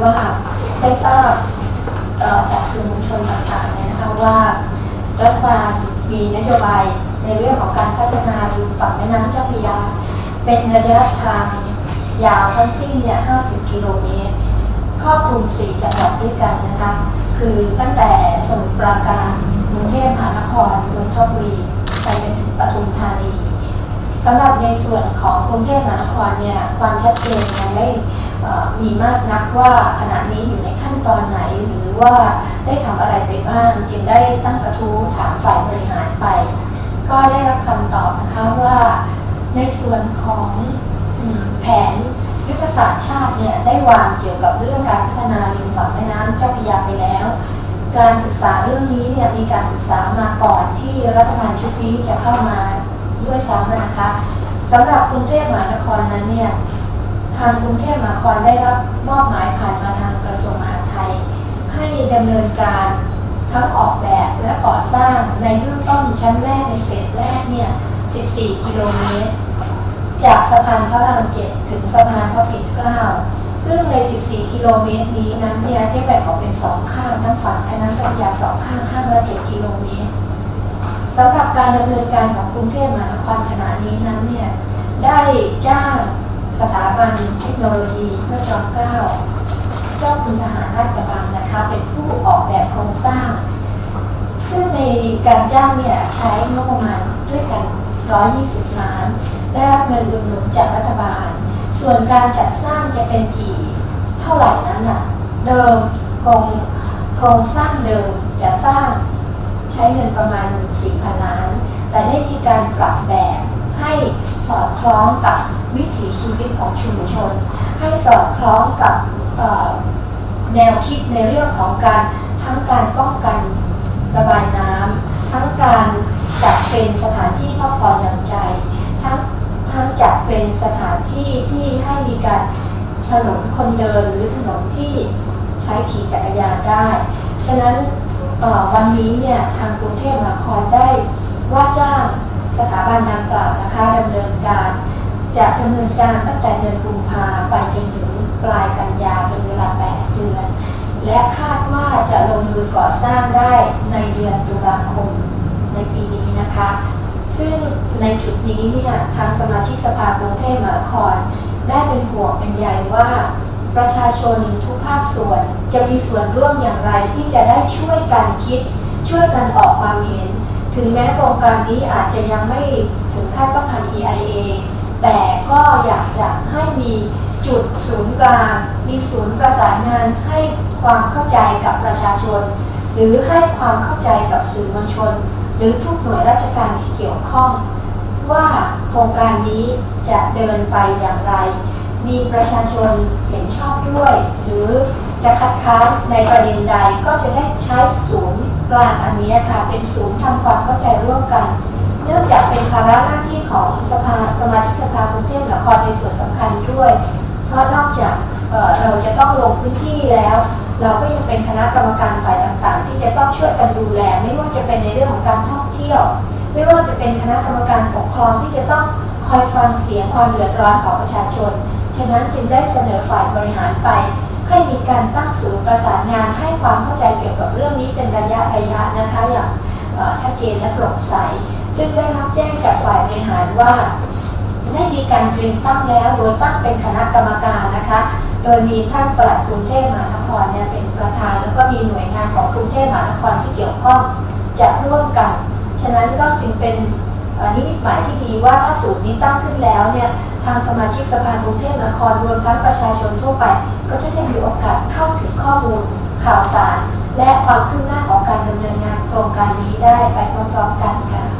ว่าได้ทราบจากสื่อมวลชนต่างๆเนี่ยนะคะว่ารัฐบาลมีนโยบายในเรื่องของการพัฒนาริมฝั่งแม่น้ำเจ้าพระยาเป็นระยะทางยาวทั้งสิ้นเนี่ย50 กิโลเมตรครอบคลุม4 จังหวัดด้วยกันนะคะคือตั้งแต่สมุทรปราการกรุงเทพมหานครนนทบุรีไปจนถึงปทุมธานีสำหรับในส่วนของกรุงเทพมหานครเนี่ยความชัดเจนยังไม่มีมากนักว่าขณะนี้อยู่ในขั้นตอนไหนหรือว่าได้ทำอะไรไปบ้างจึงได้ตั้งกระทู้ถามฝ่ายบริหารไปก็ได้รับคำตอบนะคะว่าในส่วนของแผนยุทธศาสตร์ชาติเนี่ยได้วางเกี่ยวกับเรื่องการพัฒนาริมฝั่งแม่น้ำเจ้าพระยาไปแล้วการศึกษาเรื่องนี้เนี่ยมีการศึกษามาก่อนที่รัฐบาลชุดนี้จะเข้ามาด้วยซ้ำนะคะสำหรับกรุงเทพมหานครนั้นเนี่ยทางกรุงเทพมหานครได้รับมอบหมายผ่านมาทางกระทรวงมหาดไทยให้ดำเนินการทั้งออกแบบและก่อสร้างในเบื้องต้นชั้นแรกในเฟสแรกเนี่ย14 กิโลเมตรจากสะพานพระราม 7 ถึงสะพานพระปิ่นเกล้าซึ่งใน14 กิโลเมตรนี้นั้นเนี่ยได้แบ่งออกเป็น2ข้างทั้งฝั่งแม่น้ำเจ้าพระยา2ข้างข้างละ7 กิโลเมตรสำหรับการดำเนินการของกรุงเทพมหานครขณะนี้นั้นเนี่ยได้จ้างสถาบันเทคโนโลยีพระจอมเกล้าเจ้าคุณทหารราชกระบังนะคะเป็นผู้ออกแบบโครงสร้างซึ่งในการจ้างเนี่ยใช้งบประมาณด้วยกัน120 ล้านได้รับเงินอุดหนุนจากรัฐบาลส่วนการจัดสร้างจะเป็นเท่าไหร่นั้นน่ะเดิมโครงสร้างเดิมจะสร้างใช้เงินประมาณ 14,000 ล้านแต่ได้มีการปรับแบบให้สอดคล้องกับวิถีชีวิตของชุมชนให้สอดคล้องกับแนวคิดในเรื่องของทั้งการป้องกันระบายน้ำทั้งการจัดเป็นสถานที่พักผ่อนหย่อนใจทั้งจัดเป็นสถานที่ที่ให้มีการถนนคนเดินหรือถนนที่ใช้ขี่จักรยานได้ฉะนั้นวันนี้เนี่ยทางกรุงเทพมหานครได้ว่าจ้างสถาบันดังกล่าวนะคะดำเนินการตั้งแต่เดือนกุมภาไปจนถึงปลายกันยาเป็นเวลา8 เดือนและคาดว่าจะลงมือก่อสร้างได้ในเดือนตุลาคมในปีนี้นะคะซึ่งในจุดนี้เนี่ยทางสมาชิกสภากรุงเทพมหานครได้เป็นห่วงเป็นใยว่าประชาชนทุกภาคส่วนจะมีส่วนร่วมอย่างไรที่จะได้ช่วยกันคิดช่วยกันออกความเห็นถึงแม้โครงการนี้อาจจะยังไม่ถึงขั้นต้องทำ EIA แต่ก็อยากจะให้มีจุดศูนย์กลางมีศูนย์ประสานงานให้ความเข้าใจกับประชาชนหรือให้ความเข้าใจกับสื่อมวลชนหรือทุกหน่วยราชการที่เกี่ยวข้องว่าโครงการนี้จะเดินไปอย่างไรมีประชาชนเห็นชอบด้วยหรือจะคัดค้านในประเด็นใดก็จะได้ใช้ศูนย์กลางอันนี้ค่ะเป็นศูนย์ทำความเข้าใจร่วมกันเนื่องจากเป็นภาระหน้าที่ของสมาชิกสภากรุงเทพมหานครในส่วนสำคัญด้วยเพราะนอกจากเราจะต้องลงพื้นที่แล้วเราก็ยังเป็นคณะกรรมการฝ่ายต่างๆที่จะต้องช่วยกันดูแลไม่ว่าจะเป็นในเรื่องของการท่องเที่ยวไม่ว่าจะเป็นคณะกรรมการปกครองที่จะต้องคอยฟังเสียงความเดือดร้อนของประชาชนฉะนั้นจึงได้เสนอฝ่ายบริหารไปให้มีการตั้งศูนย์ประสานงานให้ความเข้าใจเกี่ยวกับเรื่องนี้เป็นระยะนะคะอย่างชัดเจนและโปร่งใสซึ่งได้รับแจ้งจากฝ่ายบริหารว่าได้มีการเตรียมตั้งแล้วโดยตั้งเป็นคณะกรรมการนะคะโดยมีท่านปลัดกรุงเทพมหานครเนี่ยเป็นประธานแล้วก็มีหน่วยงานของกรุงเทพมหานครที่เกี่ยวข้องจะร่วมกันฉะนั้นก็จึงเป็นนิมิตหมายที่ดีว่าถ้าศูนย์นี้ตั้งขึ้นแล้วเนี่ยทางสมาชิกสภากรุงเทพมหานครรวมทั้งประชาชนทั่วไปก็จะได้มีโอกาสเข้าถึงข้อมูลข่าวสารและความคืบหน้าของการดำเนินงานโครงการนี้ได้ไปพร้อมๆกันค่ะ